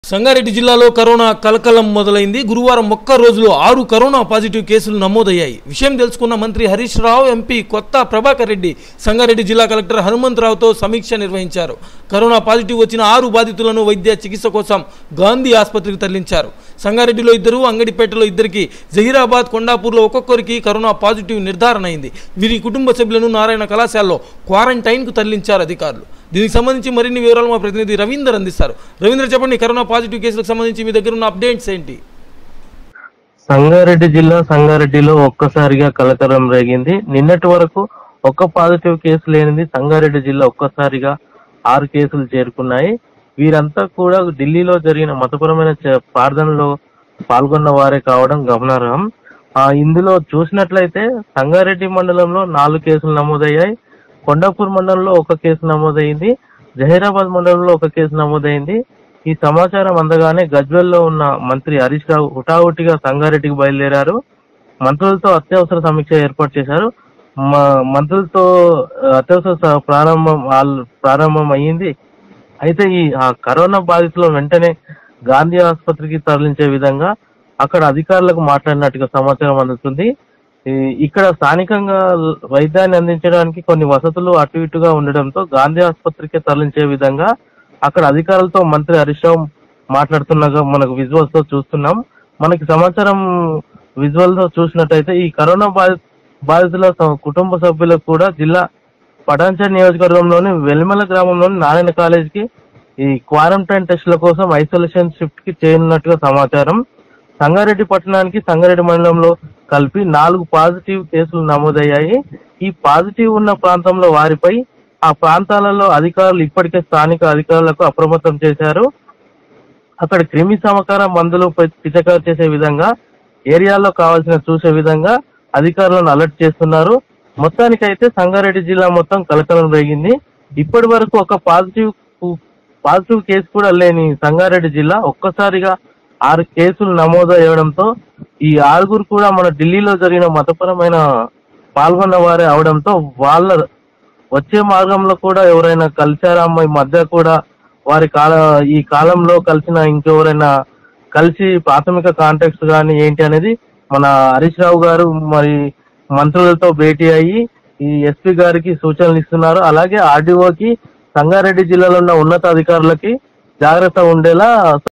సంగారెడ్డి జిల్లాలో కరోనా కలకలం మొదలైంది. గురువారం ఒక్క రోజులో 6 కరోనా పాజిటివ్ కేసులు నమోదయ్యాయి. విషయం తెలుసుకున్న మంత్రి హరీష్ రావు, ఎంపీ కొత్త ప్రభాకర్ రెడ్డి సంగారెడ్డి జిల్లా కలెక్టర్ హనుమంతరావుతో సమీక్ష నిర్వహించారు. కరోనా పాజిటివ్ వచ్చిన 6 బాధితులను వైద్య చికిత్స కోసం గాంధీ ఆసుపత్రికి తరలించారు. సంగారెడ్డిలో 2, అంగడిపేటలో 2కి, జహీరాబాద్, కొండాపూర్లో ఒక్కొక్కరికి కరోనా పాజిటివ్ నిర్ధారణ అయింది. వీరి కుటుంబ సభ్యులను నారాయణ కళాశాలలో క్వారంటైన్కు తరలించారు అధికారులు. దీనికి సంబంధించి మరిన్ని వివరాలు మా ప్రతినిధి రవీందర్ అందిస్తారు. రవీందర్, చెప్పండి, కరోనా పాజిటివ్ కేసులకు సంబంధించి మీ దగ్గర ఉన్న అప్డేట్స్ ఏంటి? సంగారెడ్డి జిల్లా సంగారెడ్డిలో ఒక్కసారిగా కలకలం రేగింది. నిన్నటి వరకు ఒక్క పాజిటివ్ కేసు లేనిది సంగారెడ్డి జిల్లా ఒక్కసారిగా 6 కేసులు చేరుకున్నాయి. వీరంతా కూడా ఢిల్లీలో జరిగిన మతపరమైన ప్రార్థనలో పాల్గొన్న వారే కావడం గమనార్హం. ఇందులో చూసినట్లయితే సంగారెడ్డి మండలంలో 4 కేసులు నమోదయ్యాయి. కొండాపూర్ మండలంలో 1 కేసు నమోదైంది. జహీరాబాద్ మండలంలో 1 కేసు నమోదైంది. ఈ సమాచారం అందగానే గజ్వెల్లో ఉన్న మంత్రి హరీష్ రావు హుటాహుటిగా సంగారెడ్డికి బయలుదేరారు. మంత్రులతో అత్యవసర సమీక్ష ఏర్పాటు చేశారు. మంత్రులతో అత్యవసర ప్రారంభం అయ్యింది. అయితే ఈ కరోనా బాధితులు వెంటనే గాంధీ ఆసుపత్రికి తరలించే విధంగా అక్కడ అధికారులకు మాట్లాడినట్టుగా సమాచారం అందుతుంది. ఇక్కడ స్థానికంగా వైద్యాన్ని అందించడానికి కొన్ని వసతులు అటు ఇటుగా ఉండడంతో గాంధీ ఆసుపత్రికి తరలించే విధంగా అక్కడ అధికారులతో మంత్రి హరీష్ రావు మాట్లాడుతున్నగా మనకు విజువల్స్ తో చూస్తున్నాం. మనకి సమాచారం విజువల్ తో చూసినట్టయితే ఈ కరోనా బాధితుల కుటుంబ సభ్యులకు కూడా జిల్లా పటాన్చెరు నియోజకవర్గంలోని వెల్మెల గ్రామంలోని నారాయణ కాలేజీకి ఈ క్వారంటైన్ టెస్టుల కోసం ఐసోలేషన్ షిఫ్ట్ కి చేయనున్నట్టుగా సమాచారం. సంగారెడ్డి పట్టణానికి సంగారెడ్డి మండలంలో కలిపి 4 పాజిటివ్ కేసులు నమోదయ్యాయి. ఈ పాజిటివ్ ఉన్న ప్రాంతంలో వారిపై ఆ ప్రాంతాలలో అధికారులు ఇప్పటికే స్థానిక అధికారులకు అప్రమత్తం చేశారు. అక్కడ క్రిమి సంహార మందులు పిచికారీ చేసే విధంగా, ఏరియాలో కావాల్సిన చూసే విధంగా అధికారులను అలర్ట్ చేస్తున్నారు. మొత్తానికైతే సంగారెడ్డి జిల్లా మొత్తం కలకలం రేగింది. ఇప్పటి వరకు ఒక పాజిటివ్ కేసు కూడా లేని సంగారెడ్డి జిల్లా ఒక్కసారిగా 6 కేసులు నమోదు అయ్యడంతో ఈ 6 కూడా మన ఢిల్లీలో జరిగిన మతపరమైన పాల్గొన్న వారే అవడంతో వాళ్ళ వచ్చే మార్గంలో కూడా ఎవరైనా కలిశారా ఈ మధ్య కూడా వారి ఈ కాలంలో కలిసిన ఇంకెవరైనా కలిసి ప్రాథమిక కాంటాక్ట్స్ కానీ ఏంటి అనేది మన హరీష్ రావు గారు మరి మంత్రులతో భేటీ అయ్యి ఈ ఎస్పీ గారికి సూచనలు ఇస్తున్నారు. అలాగే ఆర్డీఓకి సంగారెడ్డి జిల్లాలో ఉన్న ఉన్నతాధికారులకి జాగ్రత్త ఉండేలా